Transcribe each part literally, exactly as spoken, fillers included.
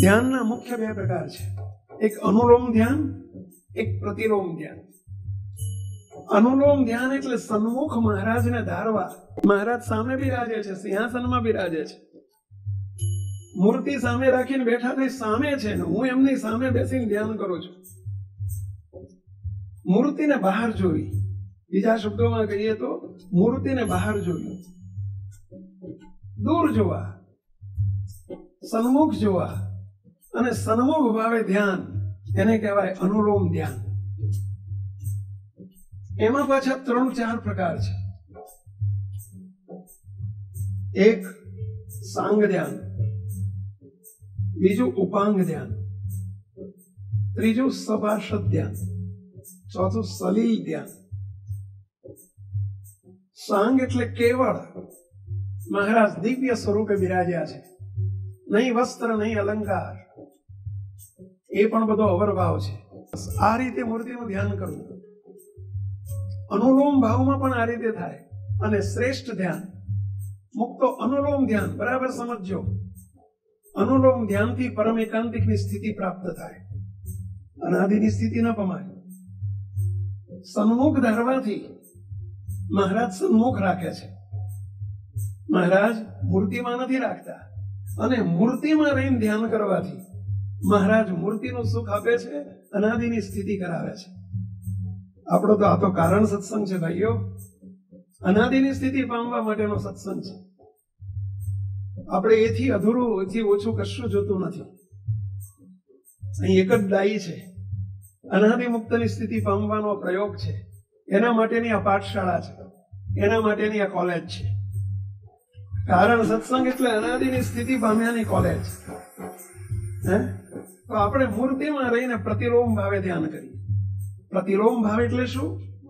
ધ્યાનના મુખ્ય બે પ્રકાર છે, એક અનુલોમ ધ્યાન, એક પ્રતિલોમ ધ્યાન. અનુલોમ ધ્યાન એટલે સન્મુખ મહારાજને ધારવા. મહારાજ સામે બિરાજે છે, સિંહાસનમાં બિરાજે છે, મૂર્તિ સામે રાખીને બેઠા તો સામે છે ને હું એમની સામે બેસીને ધ્યાન કરું છું. મૂર્તિને બહાર જોવી, બીજા શબ્દોમાં કહીએ તો મૂર્તિને બહાર જોવી, દૂર જોવા, સન્મુખ જોવા અને સન્મુખ ભાવે ધ્યાન, એને કહેવાય અનુલોમ ધ્યાન. એમાં પાછા ત્રણ ચાર પ્રકાર છે. એક સાંગ ધ્યાન, બીજું ઉપાંગ ધ્યાન, ત્રીજું સભાષદ ધ્યાન, ચોથું સલીલ ધ્યાન. સાંગ એટલે કેવળ મહારાજ દિવ્ય સ્વરૂપે બિરાજ્યા છે, નહીં વસ્ત્ર નહીં અલંકાર, એ પણ બધો અવરભાવ છે. આ રીતે મૂર્તિનું ધ્યાન કરવું. અનુલોમ ભાવમાં પણ આ રીતે થાય. અને શ્રેષ્ઠ ધ્યાન મુક્તો અનુલોમ ધ્યાન, બરાબર સમજજો. અનુલોમ ધ્યાનથી પરમ એકાંતિકની સ્થિતિ પ્રાપ્ત થાય, અનાદિની સ્થિતિ ન પમાય. સન્મુખ ધારવાથી મહારાજ સન્મુખ રાખે છે. મહારાજ મૂર્તિમાં નથી રાખતા. અને મૂર્તિમાં રહીને ધ્યાન કરવાથી મહારાજ મૂર્તિનું સુખ આપે છે, અનાદિની સ્થિતિ કરાવે છે. આપણો તો આ તો કારણ સત્સંગ છે ભાઈઓ, અનાદિની સ્થિતિ પામવા માટેનો સત્સંગ છે. આપણે એથી અધૂરું, એથી ઓછું કશું જોતું નથી. અહીં એક જ ડાઈ છે, અનાદિ મુક્તની સ્થિતિ પામવાનો પ્રયોગ છે. એના માટેની આ પાઠશાળા છે, એના માટેની આ કોલેજ છે. કારણ સત્સંગ એટલે અનાદિની સ્થિતિ પામ્યાની કોલેજ. હે તો આપણે મૂર્તિમાં રહીને પ્રતિલોમ ભાવે ધ્યાન કરીએ. પ્રતિલોમ ભાવ એટલે શું?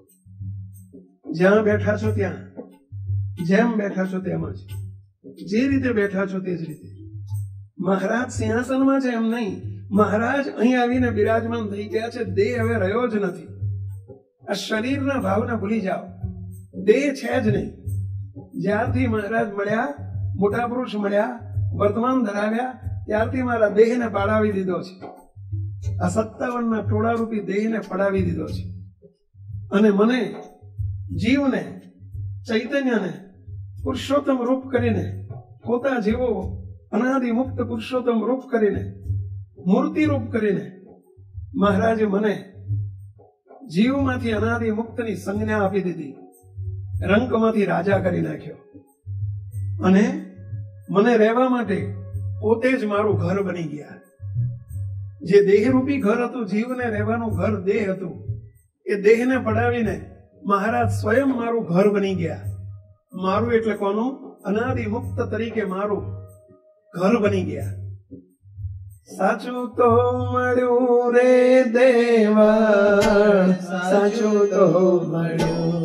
જ્યાં બેઠા છો ત્યાં, જેમ બેઠા છો તેમ જ, જે રીતે બેઠા છો તે જ રીતે. મહારાજ સિંહાસનમાં છે એમ નહીં, મહારાજ અહીં આવીને બિરાજમાન થઈ ગયા છે. દેહ હવે રહ્યો જ નથી. આ શરીરના ભાવને ભૂલી જાઓ, દેહ છે જ નહીં. જ્યારથી મહારાજ મળ્યા, મોટા પુરુષ મળ્યા, વર્તમાન ધરાવ્યા, ત્યારથી મારા દેહને પાડાવી દીધો છે. આ સત્તાવનના ટોળા રૂપી દેહને પડાવી દીધો છે. અને મને, જીવને, ચૈતન્યને પુરુષોત્તમ રૂપ કરીને, પોતા જેવો અનાદિ મુક્ત પુરુષોત્તમ રૂપ કરીને, મૂર્તિ રૂપ કરીને મહારાજે મને જીવમાંથી અનાદિ મુક્તની સંજ્ઞા આપી દીધી. રંકમાંથી રાજા કરી નાખ્યો અને મને રહેવા માટે પોતે જ મારું ઘર બની ગયા. જે દેહરૂપી ઘર હતું, જીવને રહેવાનું ઘર દેહ હતું, એ દેહને પડાવીને મહારાજ સ્વયં મારું ઘર બની ગયા. મારું એટલે કોનું? અનાદિ મુક્ત તરીકે મારું ઘર બની ગયા. સાચું તો મળ્યું રે દેવા, સાચું તો મળ્યું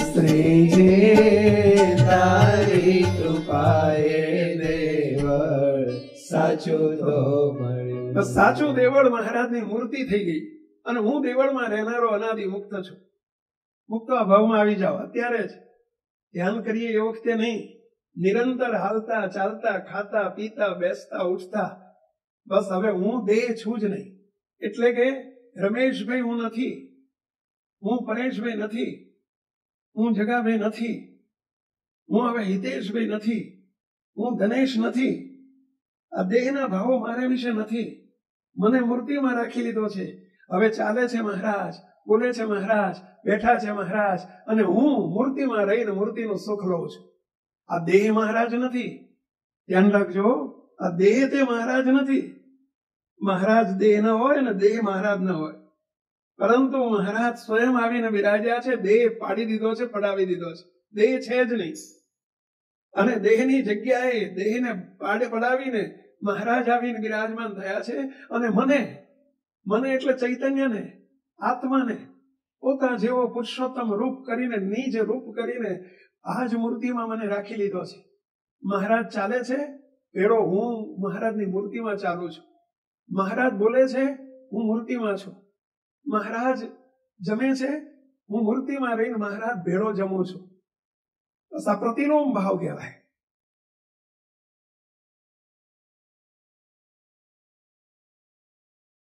શ્રીજી તારી કૃપાએ દેવળ, સાચું તો મળ્યું. સાચું દેવળ મહારાજની મૂર્તિ થઈ ગઈ અને હું દેવળમાં રહેનારો અનાદિ મુક્ત છું. મુક્ત ભાવમાં આવી જાઓ અત્યારે જ. ધ્યાન કરીએ એ વખતે નહીં, નિરંતર હાલતા ચાલતા, ખાતા પીતા, બેસતા ઉઠતા. બસ હવે હું દેહ છું જ નહીં. એટલે કે રમેશભાઈ હું નથી, હું પરેશભાઈ નથી, હું જગાભાઈ નથી, હું હવે હિતેશભાઈ નથી, હું ગણેશ નથી. આ દેહના ભાવો મારે વિશે નથી. મને મૂર્તિમાં રાખી લીધો છે. હવે ચાલે છે મહારાજ, બોલે છે મહારાજ, બેઠા છે મહારાજ, અને હું મૂર્તિમાં રહીને મૂર્તિનું સુખ લઉં છું. આ દેહ મહારાજ નથી. ધ્યાન રાખજો, આ દેહ તે મહારાજ નથી. મહારાજ દેહ ન હોય ને દેહ મહારાજ ન હોય, પરંતુ મહારાજ સ્વયં આવીને બિરાજ્યા છે. દેહ પાડી દીધો છે, પડાવી દીધો છે. દેહ છે જ નહીં. અને દેહની જગ્યાએ દેહને પાડે પડાવીને મહારાજ આવીને બિરાજમાન થયા છે. અને મને, મને એટલે ચૈતન્યને, આત્માને પોતા જેવો પુરુષોત્તમ રૂપ કરીને, નિજ રૂપ કરીને આ જ મૂર્તિમાં મને રાખી લીધો છે. મહારાજ ચાલે છે, પેડો હું મહારાજની મૂર્તિમાં ચાલું છું. મહારાજ બોલે છે, હું મૂર્તિમાં છું. મહારાજ જમે છે, હું મૂર્તિમાં રહીને મહારાજ ભેળો જમું છું. બસ આ પ્રતિલોમ ભાવ કહેવાય.